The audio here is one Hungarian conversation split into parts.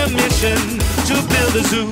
mission to build a zoo.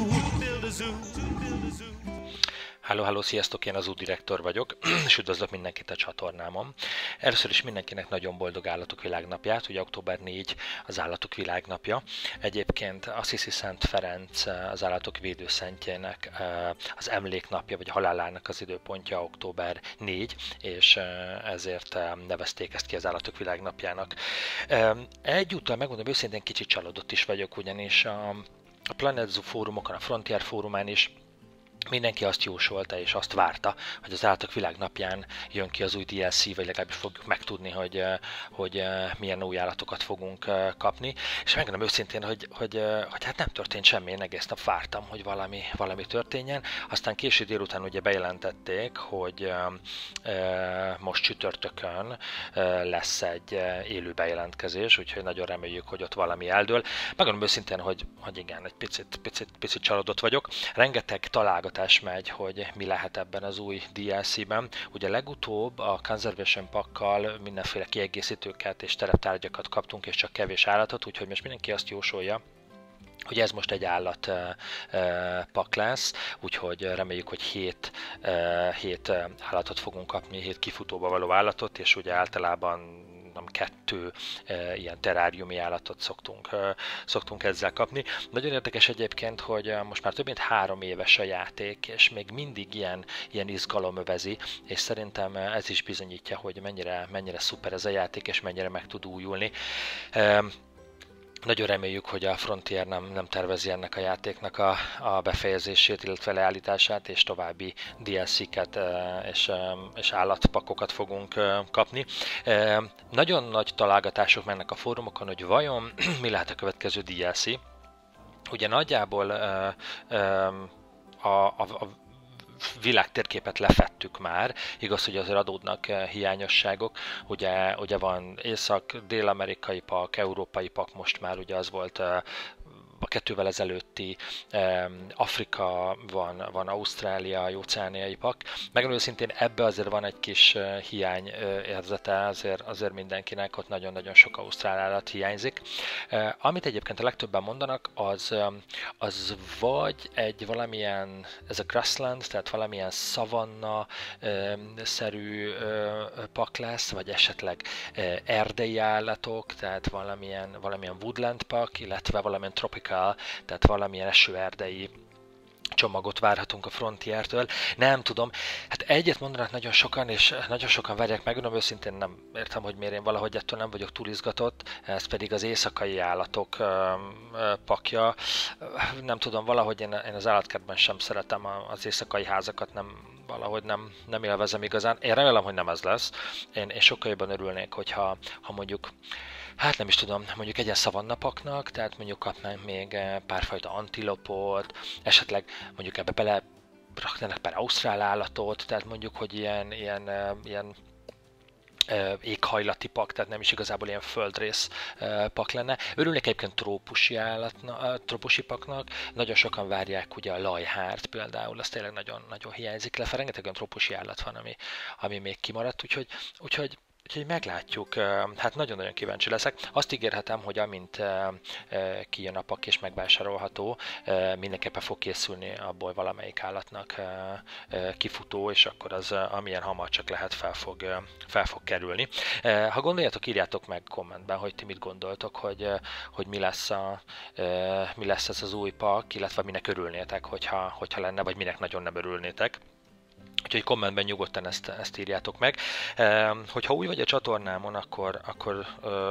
Halló, sziasztok, én az útdirektor vagyok, és üdvözlök mindenkit a csatornámon. Először is mindenkinek nagyon boldog Állatok Világnapját, ugye október 4 az Állatok Világnapja. Egyébként Assisi Szent Ferenc az állatok védőszentjének az emléknapja, vagy a halálának az időpontja október 4, és ezért nevezték ezt ki az Állatok Világnapjának. Egyúttal megmondom őszintén, kicsit csalódott is vagyok, ugyanis a Planet Zoo fórumokon, a Frontier fórumán is mindenki azt jósolta és azt várta, hogy az Állatok Világnapján jön ki az új DLC, vagy legalábbis fogjuk megtudni, hogy milyen új állatokat fogunk kapni. És megmondom őszintén, hogy hát nem történt semmi, én egész nap vártam, hogy valami történjen. Aztán késő délután ugye bejelentették, hogy most csütörtökön lesz egy élő bejelentkezés, úgyhogy nagyon reméljük, hogy ott valami eldől. Megmondom őszintén, hogy igen, egy picit csalódott vagyok. Rengeteg találgatás megy, hogy mi lehet ebben az új DLC-ben. Ugye legutóbb a Conservation Packkal mindenféle kiegészítőket és tereptárgyakat kaptunk, és csak kevés állatot, úgyhogy most mindenki azt jósolja, hogy ez most egy állatpak lesz, úgyhogy reméljük, hogy 7 állatot fogunk kapni, 7 kifutóba való állatot, és ugye általában 2 ilyen teráriumi állatot szoktunk ezzel kapni. Nagyon érdekes egyébként, hogy most már több mint 3 éves a játék, és még mindig ilyen izgalom övezi, és szerintem ez is bizonyítja, hogy mennyire szuper ez a játék, és mennyire meg tud újulni. Nagyon reméljük, hogy a Frontier nem tervezi ennek a játéknak a befejezését, illetve leállítását, és további DLC-ket és állatpakokat fogunk kapni. Nagyon nagy találgatások mennek a fórumokon, hogy vajon mi lehet a következő DLC. Ugye nagyjából a világtérképet lefettük már, igaz, hogy azért adódnak hiányosságok, ugye van észak-dél-amerikai pak, európai pak, most már ugye az volt a 2-vel ezelőtti Afrika, van Ausztrália, óceániai pak. Megmondom őszintén, ebbe azért van egy kis hiány érzete, azért mindenkinek, ott nagyon-nagyon sok ausztrál állat hiányzik. Amit egyébként a legtöbben mondanak, az vagy egy valamilyen, ez a grassland, tehát valamilyen szavanna-szerű pak lesz, vagy esetleg erdei állatok, tehát valamilyen woodland pak, illetve valamilyen tropical, tehát valamilyen esőerdei csomagot várhatunk a Frontiertől. Nem tudom, hát egyet mondanak nagyon sokan, és nagyon sokan várják, megmondom őszintén, nem értem, hogy miért, én valahogy ettől nem vagyok túl izgatott, ez pedig az éjszakai állatok pakja. Nem tudom, valahogy én az állatkertben sem szeretem az éjszakai házakat, valahogy nem élvezem igazán. Én remélem, hogy nem ez lesz. Én sokkal jobban örülnék, hogyha mondjuk, hát nem is tudom, mondjuk egy ilyen szavannapaknak, tehát mondjuk kapnánk még párfajta antilopot, esetleg mondjuk ebbe bele raknának pár ausztrál állatot, tehát mondjuk, hogy ilyen éghajlati pak, tehát nem is igazából ilyen földrész pak lenne. Örülnék egyébként trópusi paknak, nagyon sokan várják ugye a lajhárt például, az tényleg nagyon hiányzik, illetve rengeteg olyan trópusi állat van, ami még kimaradt, úgyhogy meglátjuk, hát nagyon-nagyon kíváncsi leszek. Azt ígérhetem, hogy amint kijön a pak és megvásárolható, mindenképpen fog készülni abból valamelyik állatnak kifutó, és akkor az amilyen hamar csak lehet fel fog kerülni. Ha gondoljátok, írjátok meg kommentben, hogy ti mit gondoltok, hogy mi lesz ez az új pak, illetve minek örülnétek, hogyha lenne, vagy minek nagyon nem örülnétek. Úgyhogy kommentben nyugodtan ezt írjátok meg. Hogyha új vagy a csatornámon, akkor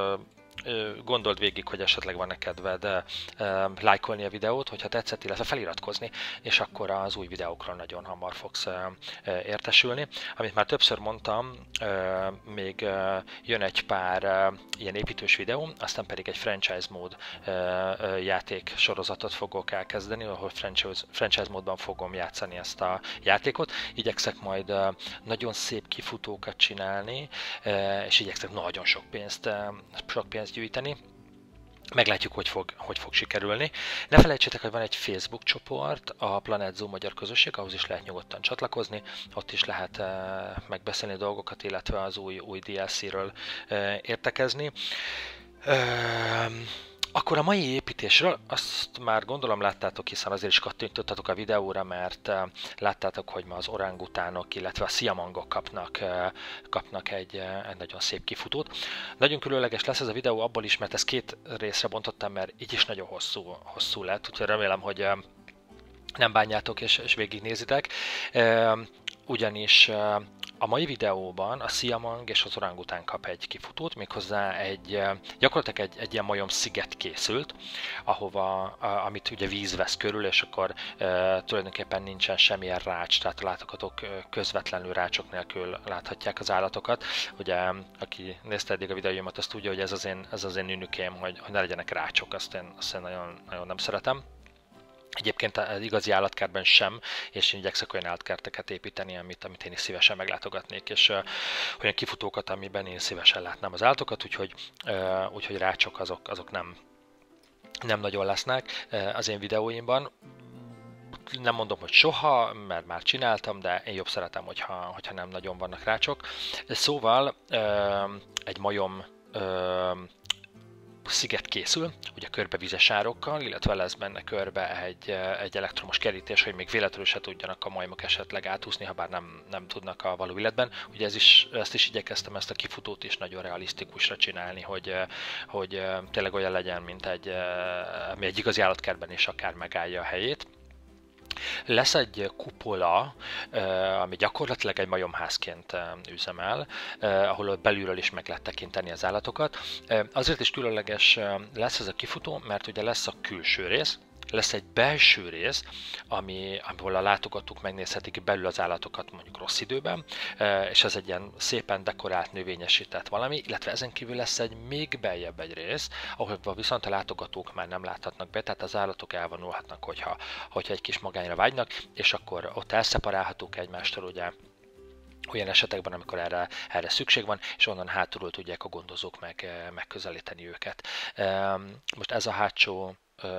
gondold végig, hogy esetleg van-e kedved lájkolni a videót, hogyha tetszett, illetve feliratkozni, és akkor az új videókról nagyon hamar fogsz értesülni. Amit már többször mondtam, még jön egy pár ilyen építős videó, aztán pedig egy franchise mód játék sorozatot fogok elkezdeni, ahol franchise módban fogom játszani ezt a játékot. Igyekszek majd nagyon szép kifutókat csinálni, és igyekszek nagyon sok pénzt gyűjteni. Meglátjuk, hogy fog sikerülni. Ne felejtsétek, hogy van egy Facebook csoport, a Planet Zoo magyar közösség, ahhoz is lehet nyugodtan csatlakozni, ott is lehet megbeszélni dolgokat, illetve az új DLC-ről értekezni. Akkor a mai építésről azt már gondolom láttátok, hiszen azért is kattintottatok a videóra, mert láttátok, hogy ma az orangutánok, illetve a sziamangok kapnak egy nagyon szép kifutót. Nagyon különleges lesz ez a videó abból is, mert ezt két részre bontottam, mert így is nagyon hosszú lett, úgyhogy remélem, hogy nem bánjátok és végignézitek. Ugyanis a mai videóban a sziamang és az orangután kap egy kifutót, méghozzá gyakorlatilag egy ilyen majom sziget készült, amit ugye víz vesz körül, és akkor tulajdonképpen nincsen semmilyen rács, tehát a látogatók közvetlenül rácsok nélkül láthatják az állatokat. Ugye, aki nézte eddig a videóimat, azt tudja, hogy ez az én nünükém, hogy ne legyenek rácsok, azt én nagyon, nagyon nem szeretem. Egyébként az igazi állatkertben sem, és én igyekszek olyan állatkerteket építeni, amit én is szívesen meglátogatnék, és olyan kifutókat, amiben én szívesen látnám az állatokat, úgyhogy rácsok azok nem nagyon lesznek az én videóimban. Nem mondom, hogy soha, mert már csináltam, de én jobb szeretem, hogyha nem nagyon vannak rácsok. Szóval egy majom sziget készül, ugye körbevízes árokkal, illetve lesz benne körbe egy elektromos kerítés, hogy még véletlenül se tudjanak a majmok esetleg átúszni, ha bár nem tudnak a való életben. Ugye ezt is igyekeztem, ezt a kifutót is nagyon realisztikusra csinálni, hogy tényleg olyan legyen, mint ami egy igazi állatkertben is akár megállja a helyét. Lesz egy kupola, ami gyakorlatilag egy majomházként üzemel, ahol belülről is meg lehet tekinteni az állatokat. Azért is különleges lesz ez a kifutó, mert ugye lesz a külső rész, lesz egy belső rész, amiből a látogatók megnézhetik belül az állatokat mondjuk rossz időben, és ez egy ilyen szépen dekorált, növényesített valami, illetve ezen kívül lesz egy még beljebb egy rész, ahol viszont a látogatók már nem láthatnak be, tehát az állatok elvonulhatnak, hogyha egy kis magányra vágynak, és akkor ott elszeparálhatók egymástól, ugye, olyan esetekben, amikor erre szükség van, és onnan hátulról tudják a gondozók megközelíteni őket. Most ez a hátsó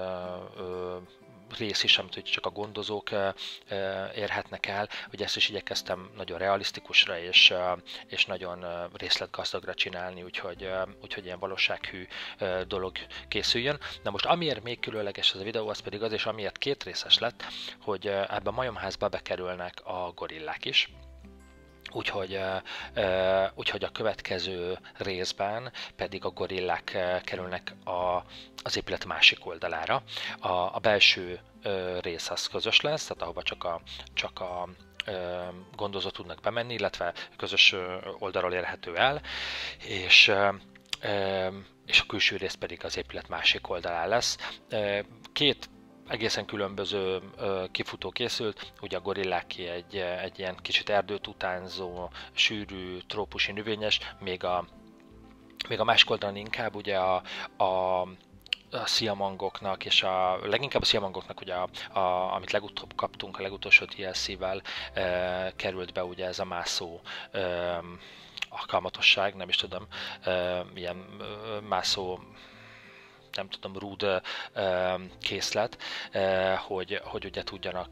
rész is, amit csak a gondozók érhetnek el, hogy ezt is igyekeztem nagyon realisztikusra és nagyon részletgazdagra csinálni, úgyhogy ilyen valósághű dolog készüljön. Na most amiért még különleges ez a videó, az pedig az, és amiért két részes lett, hogy ebben a majomházba bekerülnek a gorillák is. Úgyhogy a következő részben pedig a gorillák kerülnek az épület másik oldalára. A belső rész az közös lesz, tehát ahova csak a gondozók tudnak bemenni, illetve közös oldalról érhető el, és a külső rész pedig az épület másik oldalán lesz. Két egészen különböző kifutó készült, ugye a gorilláké egy ilyen kicsit erdőt utánzó, sűrű, trópusi növényes, még a másik oldalon inkább ugye a sziamangoknak, és leginkább a sziamangoknak, ugye amit legutóbb kaptunk, a legutolsó DLC-vel került be ugye ez a mászó alkalmatosság, nem is tudom, ilyen mászó, nem tudom, rúd készlet, hogy ugye tudjanak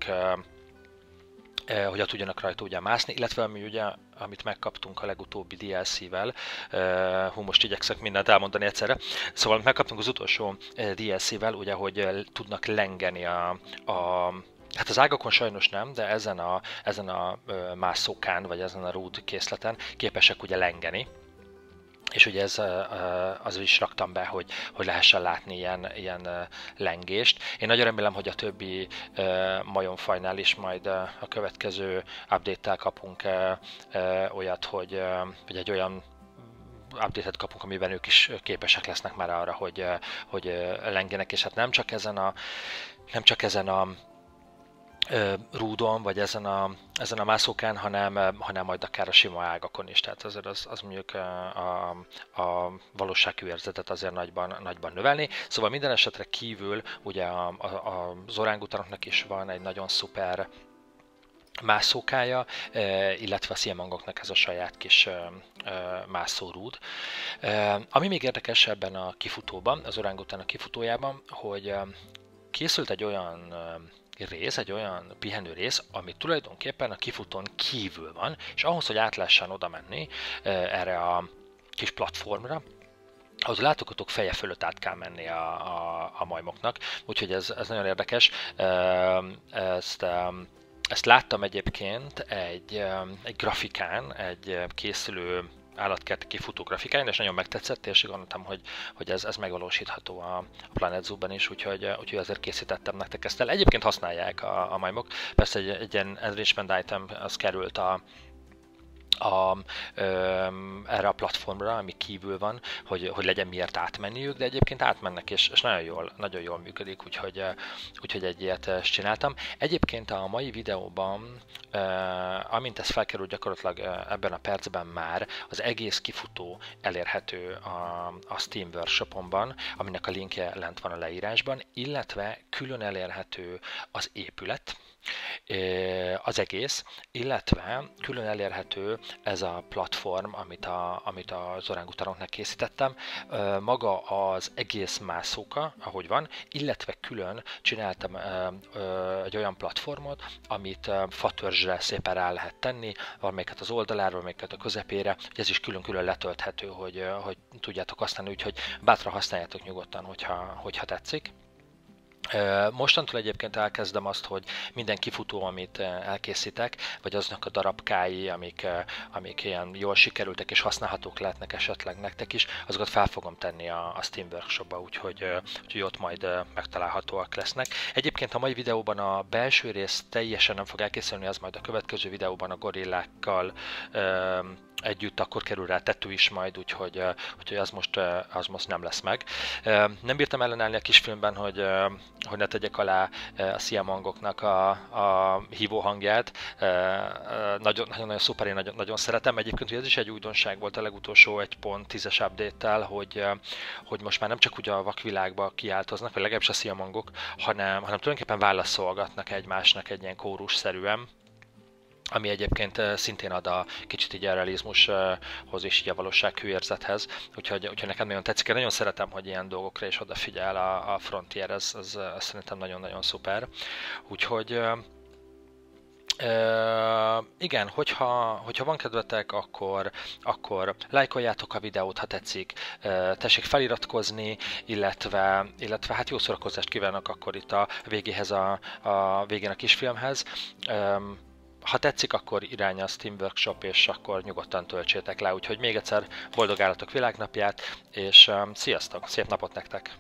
rajta ugye mászni, illetve amit megkaptunk a legutóbbi DLC-vel, most igyekszek mindent elmondani egyszerre, szóval megkaptunk az utolsó DLC-vel, ugye, hogy tudnak lengeni hát az ágakon sajnos nem, de ezen a mászókán, vagy ezen a rúd készleten képesek ugye lengeni. És ugye az is raktam be, hogy lehessen látni ilyen lengést. Én nagyon remélem, hogy a többi majomfajnál is majd a következő update-tel kapunk olyat, hogy egy olyan update-et kapunk, amiben ők is képesek lesznek már arra, hogy lengenek, és hát nem csak ezen a rúdon, vagy ezen a mászókán, hanem majd akár a sima ágakon is. Tehát azért az mondjuk a valósághű érzetet azért nagyban növelni. Szóval minden esetre kívül ugye az orangutánoknak is van egy nagyon szuper mászókája, illetve a sziamangoknak ez a saját kis mászórúd. Ami még érdekes ebben a kifutóban, az orangutánok kifutójában, hogy készült egy olyan rész, egy olyan pihenő rész, ami tulajdonképpen a kifutón kívül van, és ahhoz, hogy át lehessen oda menni erre a kis platformra, ahhoz a látogatók feje fölött át kell menni a majmoknak, úgyhogy ez nagyon érdekes. Ezt láttam egyébként egy grafikán, egy készülő állatkert kifutó grafikáin, és nagyon megtetszett, és gondoltam, hogy ez megvalósítható a Planet Zoo-ban is, úgyhogy azért készítettem nektek ezt el. Egyébként használják a majmok, persze egy ilyen enrichment item az került erre a platformra, ami kívül van, hogy legyen miért átmenniük, de egyébként átmennek, és nagyon jól működik, úgyhogy egy ilyet csináltam. Egyébként a mai videóban, amint ez felkerült gyakorlatilag ebben a percben már, az egész kifutó elérhető a Steam Workshopomban, aminek a linkje lent van a leírásban, illetve külön elérhető az épület, az egész, illetve külön elérhető ez a platform, amit az orángutanoknak készítettem, maga az egész mászóka, ahogy van, illetve külön csináltam egy olyan platformot, amit fatörzsre szépen rá lehet tenni, valamelyiket az oldalára, valamelyiket a közepére, hogy ez is külön-külön letölthető, hogy tudjátok használni, úgyhogy bátran használjátok nyugodtan, hogyha tetszik. Mostantól egyébként elkezdem azt, hogy minden kifutó, amit elkészítek, vagy aznak a darabkái, amik ilyen jól sikerültek és használhatók lehetnek esetleg nektek is, azokat fel fogom tenni a Steam Workshopba, úgyhogy ott majd megtalálhatóak lesznek. Egyébként a mai videóban a belső rész teljesen nem fog elkészülni, az majd a következő videóban a gorillákkal együtt akkor kerül rá tető is majd, úgyhogy az most nem lesz meg. Nem bírtam ellenállni a kisfilmben, hogy ne tegyek alá a Siamangoknak a hívó hangját. Nagyon szuper, én nagyon szeretem. Egyébként ez is egy újdonság volt a legutolsó 1.10-es update-tel, hogy most már nem csak ugye a vakvilágba kiáltoznak, vagy legalábbis a Siamangok, hanem tulajdonképpen válaszolgatnak egymásnak egy ilyen kórusszerűen, ami egyébként szintén ad a kicsit így a realizmushoz és így a valósághű-érzethez, úgyhogy nekem nagyon tetszik. Én nagyon szeretem, hogy ilyen dolgokra is odafigyel a Frontier, ez szerintem nagyon-nagyon szuper. Úgyhogy igen, hogyha van kedvetek, akkor lájkoljátok a videót, ha tetszik, tessék feliratkozni, illetve hát jó szórakozást kívánok akkor itt a végéhez, a végén a kisfilmhez. Ha tetszik, akkor irány a Steam Workshop, és akkor nyugodtan töltsétek le. Úgyhogy még egyszer boldog állatok világnapját, és sziasztok! Szép napot nektek!